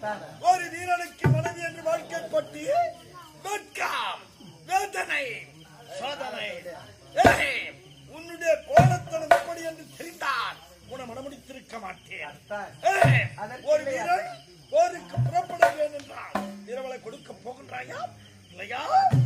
ஒரு வீரனுக்கு மனைவி என்று வாழ்க்கை பற்றி வெட்கம், வேதனை, சோதனை. உன்னுடைய கோலத்தனம் எப்படி என்று தெரிந்தால் உன மனமுடித்திருக்க மாட்டேன். ஒரு வீரன் போருக்கு புறப்பட வேண்டும் என்றால் இரவலை கொடுக்க போகின்றாயா இல்லையா?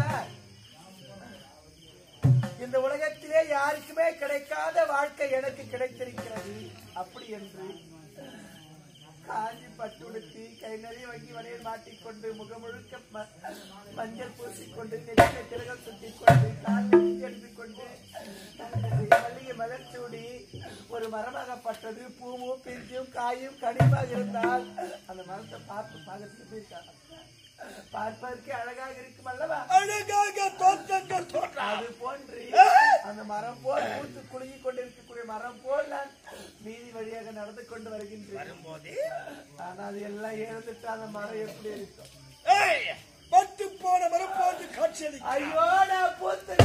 இந்த உலகத்திலே யாருக்குமே கிடைக்காத வாழ்க்கை எனக்கு கிடைத்திருக்கிறது. அப்படி என்று காஞ்சி பட்டுடுத்தி கை நிறைய வங்கி வலையில் மாட்டிக்கொண்டு முகம் முழுக்க மஞ்சள் பூசிக்கொண்டு நெற்றிய திலகம் சுட்டிக்கொண்டு கால் எடுத்துக் கொண்டு மல்லிகை மலர் சூடி ஒரு மரமாகப்பட்டது பூவும் பிஞ்சும் காயும் கனிமாக இருந்தால் அந்த மரத்தை பார்த்து போயிருக்காங்க. பார்ப்பதற்கு அழகாக இருக்கும் அல்லவா? அழகாக தோற்றங்கள் அது போன்று அந்த மரம் போல் பூத்து குலுங்கி கொண்டிருக்கக்கூடிய மரம் போல் நான் வீதி வழியாக நடந்து கொண்டு வருகின்றேன். ஆனால் எல்லாம் இழந்துட்டு அந்த மரம் எப்படி இருக்கும்? பட்டு போன மரம் போன்று காட்சி. ஐயோ, நான் பூத்து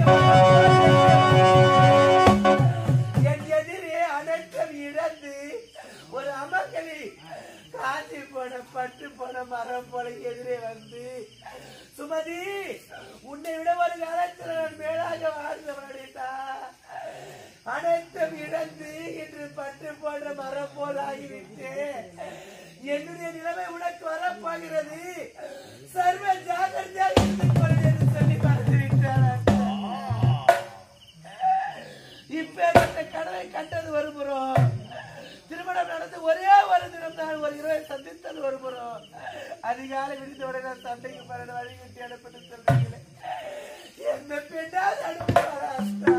என் எதிரே அனைத்தும் இழந்து ஒரு அமக்களி காஞ்சி போன பட்டு போன மரம் போல எதிரே வந்து, சுமதி உன்னை விட ஒரு காலத்தில் நான் மேலாக வாழ்ந்தவனடா, அனைத்தும் இழந்து இன்று பட்டு போன்ற மரம் போல் ஆகிவிட்டு என்னுடைய நிலைமை உனக்கு வரப்போகிறது. சர்வ ஜாகிரதையாக இருந்து கொள் என்று சொல்லி மறந்துவிட்டார். இப்பேற்பட்ட கடவை கண்டது வருகிறோம். திருமணம் நடந்து ஒரே ஒரு தினம் தான் ஒரு இரவை சந்தித்தது வருகிறோம். அதிகாலை விரிந்தவுடனே தந்தைக்கு பன்னெண்டு வழிகட்டி அனுப்பிட்டு சொல்றீங்களே, என்ன பெண்ணால் அனுப்புவாரா?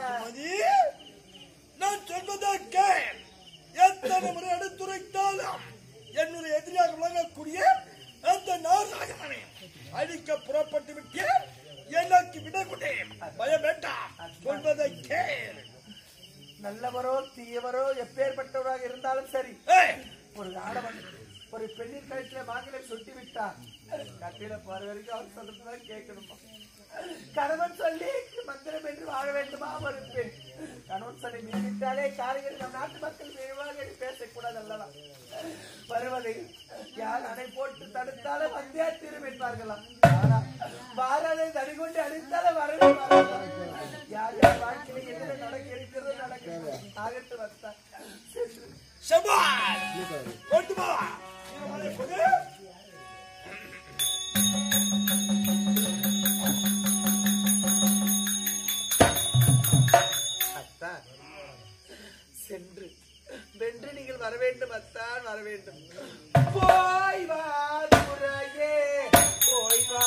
நான் சொல்வதற்கு எத்தனை முறை எடுத்துரைத்தாலும் என்னுடைய எதிரியாக விளங்கக்கூடிய அந்த நாராயணனை அழிக்க புறப்பட்டு விட்டு எனக்கு விடக்கூடேன். பயம் வேண்டாம், சொல்வதை கேள். நல்லவரோ தீயவரோ எப்பேற்பட்டவராக இருந்தாலும் சரி, ஒரு ஆடவன் ஒரு பெண்ணின் கழுத்துல மாங்கலை சுட்டி விட்டார். கட்டில போற வரைக்கும் அவர் சொல்றதுதான் கேட்கணுமா? கணவன் சொல்லி மந்திரம் என்று வாழ வேண்டுமா? ஒரு பெண் கணவன் சொல்லி மீறிவிட்டாலே காரியங்கள் நம் நாட்டு மக்கள் விரைவாக பேசக்கூடாது அல்லவா? வருவதை யார் அணை போட்டு தடுத்தாலும் வந்தே தீரும் என்பார்களாம். பாராதை தடிகொண்டு அடித்தாலும் வரணும். யார் யார் வாழ்க்கையில் என்ன நடக்க இருக்கிறது நடக்கிறது ஆகட்டு வந்தார். சென்று வென்று நீங்கள் வர வேண்டும் அத்தான், வர வேண்டும். போய் வா துரையே, போய் வா.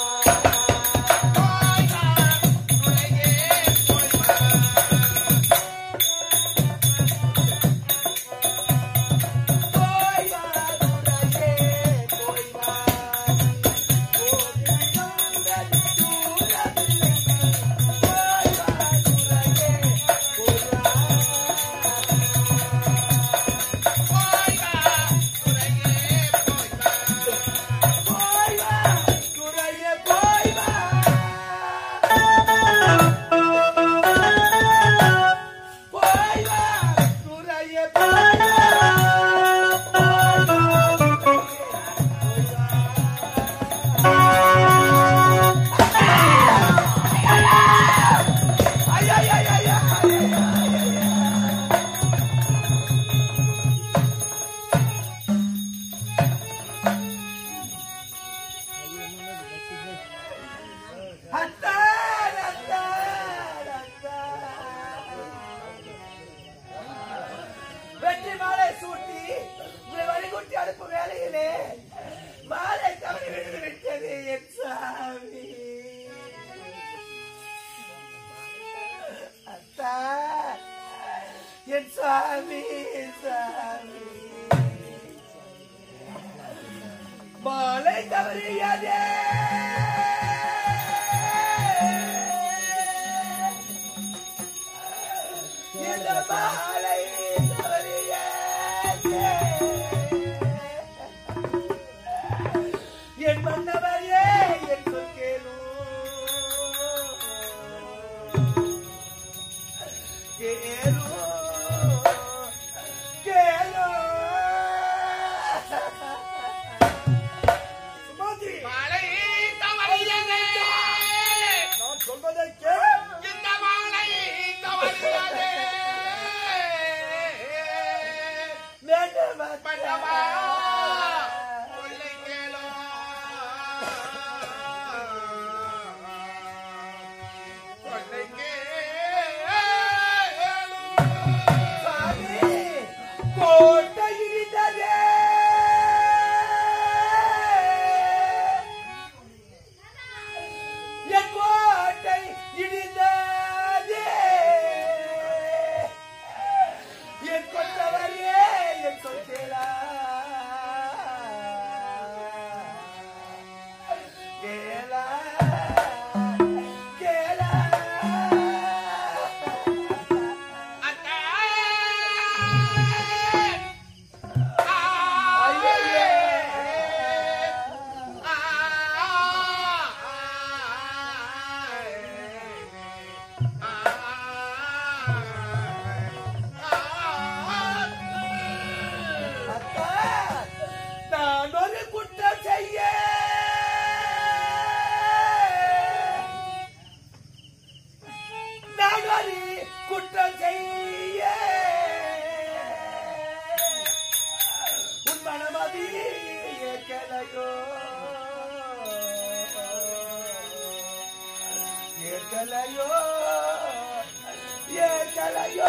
என் சாமி சாமி மாலை தவறியதே இந்த மாலை தவறியதே என் மன்னவரே என் சொற்கேளு கேளு பண்ணவா சொல்லை கேளோ சொல்லை கேளோ சாமி கோட்டை இடிந்ததே என் கோட்டை இடிந்ததே என் கொண்டவரே என் சொல்லேலா கேளா கேளா அத்தா ஐயே அத்தா நான் ஒரு குற்றம் செய்ய நான் ஒரு குற்றம் செய்ய உன் மனமதி ஏற்கலையோ ஏற்கலையோ ஏற்கலையோ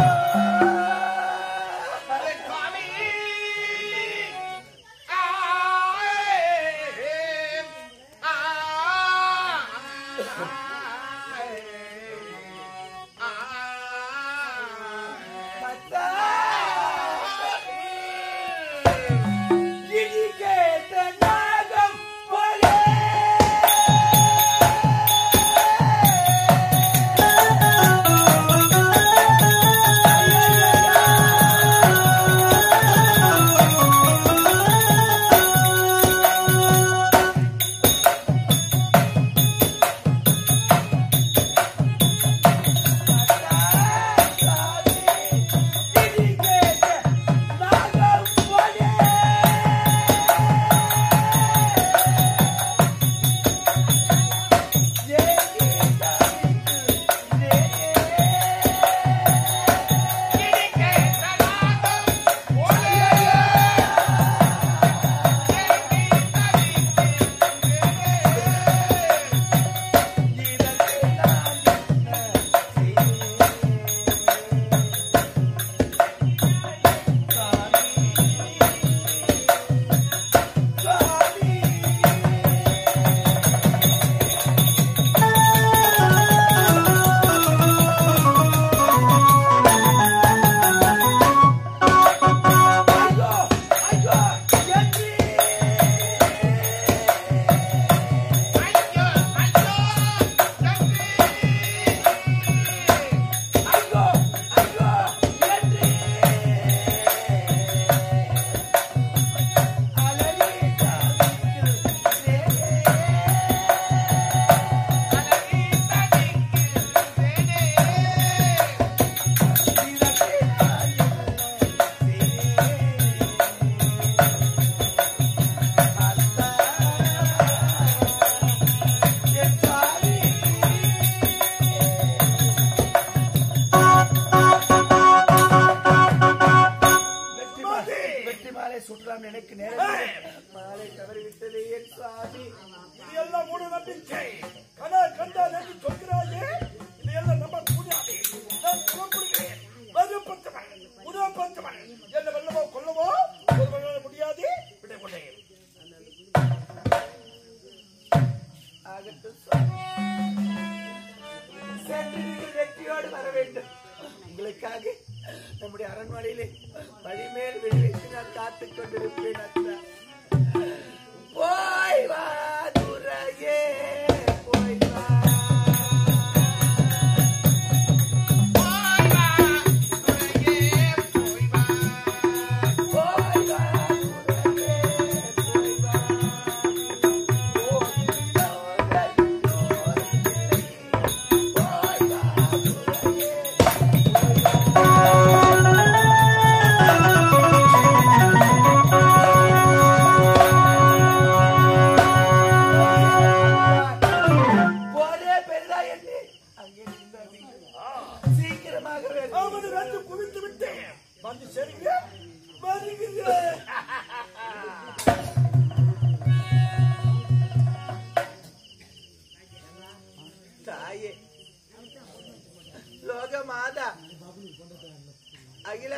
சுவாமி அத்தா இடி கேட்ட நாகம் போலே சுற்றலாம் எனக்கு நேரம் மாலை தவறிவிட்டதே என் சுவாமி. இதெல்லாம் மூட நம்பிக்கை. கனா கண்டால் என்று சொல்கிறாயே, இதையெல்லாம் நம்ப முடியாது. நான் புறப்படுகிறேன். மறுபத்தவன், முதற்பத்தவன் என்ன வெல்லவோ கொல்லவோ ஒருவரால் முடியாது. விடை கொண்டேன். ஆகட்டும் சுவாமி. சென்று நீங்கள் வெற்றியோடு வர வேண்டும். உங்களுக்காக நம்முடைய அரண்மனையிலே வழிமேல் வெளியேற்றி நான் காத்துக் கொண்டிருப்பேன். அத்தா போய் வா துரையே, போய் வா.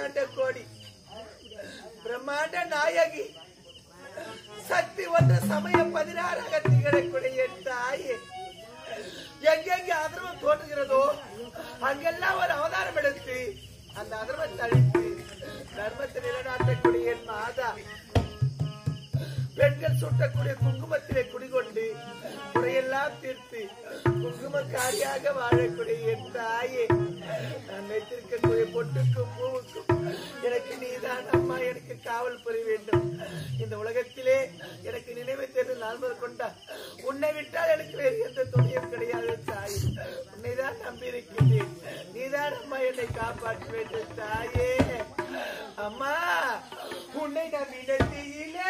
பிரம்மாண்ட கோடி பிரம்மாண்ட நாயகி சக்தி ஒன்று சமயம் 16 திகழக்கூடிய என் தாயே எங்கெங்க அதர்மம் தோன்றுகிறதோ அங்கெல்லாம் ஒரு அவதாரம் எடுத்து அந்த அதர்மத்தை அழித்து தர்மத்தை நிலைநாட்டக்கூடிய என் மாதா பெண்கள் சுட்டக்கூடிய குங்குமத்திலே குடிகொண்டு குறையெல்லாம் தீர்த்து குங்குமக்காரியாக வாழக்கூடிய என் தாயே நான் வைத்திருக்கக்கூடிய பொட்டுக்கும் பூவுக்கும் எனக்கு நீதான் அம்மா எனக்கு காவல் புரிய வேண்டும். இந்த உலகத்திலே எனக்கு நினைவு தெரிந்து நாள் கொண்டா உன்னை விட்டால் எனக்கு வேறு எந்த துணியும் கிடையாது தாயே. உன்னைதான் நம்பியிருக்கிறேன். நீதான் அம்மா என்னை காப்பாற்ற வேண்டும் தாயே. அம்மா உன்னை நம்பினத்திலே